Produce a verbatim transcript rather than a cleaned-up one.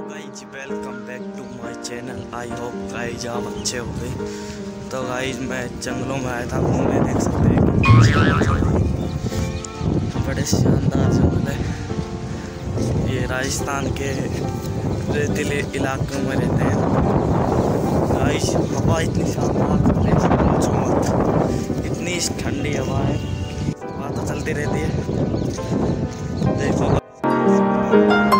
Guys welcome back to my channel. I hope guys आप अच्छे हो गए। तो गाइज मैं जंगलों में आया था घूमने, देख सकते हैं बड़े शानदार जंगल है। ये राजस्थान के रेतीले इलाकों में रहते हैं। गाइज हवा इतनी शानदार चल रही है, पूछो मत, इतनी ठंडी हवा है, हवा तो चलती रहती है। देखो